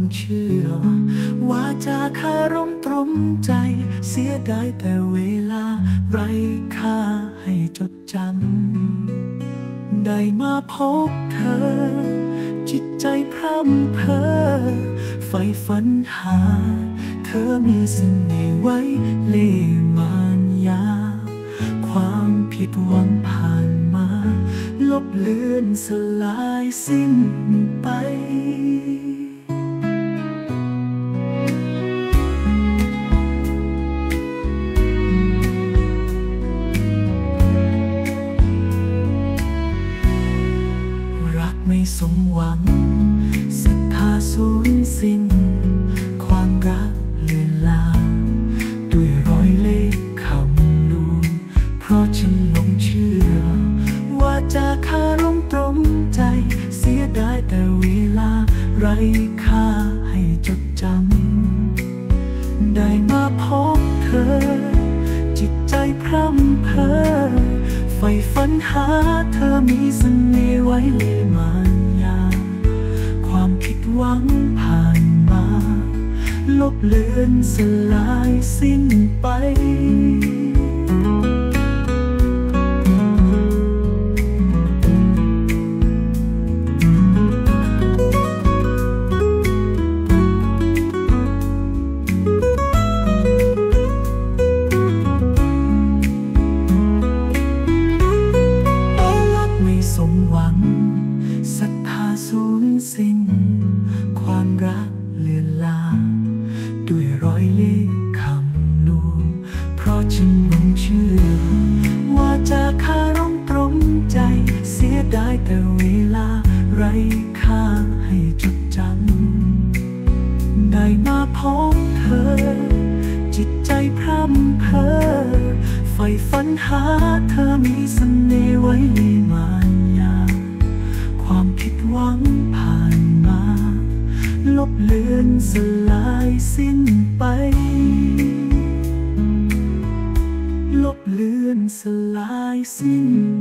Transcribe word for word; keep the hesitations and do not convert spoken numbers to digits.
เชื่อว่าจะคารมตรมใจเสียดายแต่เวลาไร้ค่าให้จดจำได้มาพบเธอจิตใจพร่ำเพ้อใฝ่ฝันหาเธอมีเสน่ห์ไว้เล่ห์มารยาความผิดหวังผ่านมาลบเลือนสลายสิ้นไปรักไม่สมหวังศรัทธาสูญสิ้นความรักเลือนลางด้วยรอยเล่ห์คำลวงเพราะฉันหลงเชื่อว่าจะคารมตรมใจเสียดายแต่เวลาไร้ค่าให้จดจำได้มาพบเธอจิตใจพร่ำเพ้อใฝ่ฝันหาเธอมีเสน่ห์ไว้เล่ห์มารยาความผิดหวังผ่านมาลบเลือนสลายสิ้นไปสมหวังศรัทธาสูญสิ้นความรักเลือนลางด้วยรอยเล่ห์คำลวงเพราะฉันหลงเชื่อว่าจะคารมตรมใจเสียดายแต่เวลาไร้ค่าให้จดจำได้มาพบเธอจิตใจพร่ำเพ้อใฝ่ฝันหาเธอมีเสน่ห์ไว้เล่ห์มารยาความผิดหวังผ่านมาลบเลือนสลายสิ้นไปลบเลือนสลายสิ้น